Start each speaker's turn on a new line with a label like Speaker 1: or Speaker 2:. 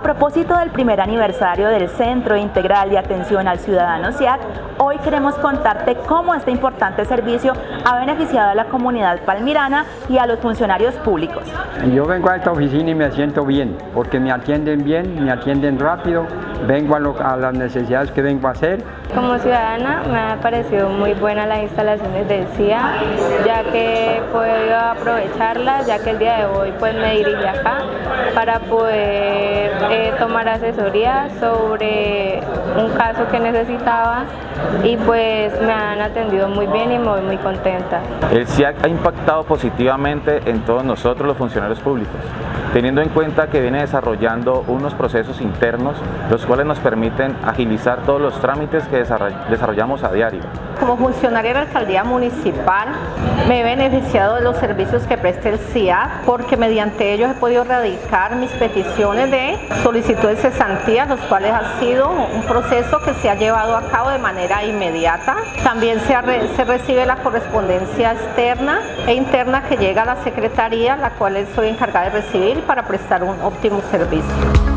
Speaker 1: propósito del primer aniversario del Centro Integral de Atención al Ciudadano CIAC, hoy queremos contarte cómo este importante servicio ha beneficiado a la comunidad palmirana y a los funcionarios públicos.
Speaker 2: Yo vengo a esta oficina y me siento bien, porque me atienden bien, me atienden rápido, vengo a las necesidades que vengo a hacer.
Speaker 3: Como ciudadana me ha parecido muy buena las instalaciones del CIAC, ya que he podido aprovecharlas, ya que el día de hoy pues me dirigí acá para poder tomar asesoría sobre un caso que necesitaba y pues me han atendido muy bien y me voy muy contenta.
Speaker 4: El CIAC ha impactado positivamente en todos nosotros los funcionarios públicos, teniendo en cuenta que viene desarrollando unos procesos internos, los cuales nos permiten agilizar todos los trámites que desarrollamos a diario.
Speaker 5: Como funcionaria de la alcaldía municipal me he beneficiado de los servicios que presta el CIAC, porque mediante ellos he podido radicar mis peticiones de solicitud de cesantía, los cuales ha sido un proceso que se ha llevado a cabo de manera inmediata. También se recibe la correspondencia externa e interna que llega a la secretaría, la cual soy encargada de recibir para prestar un óptimo servicio.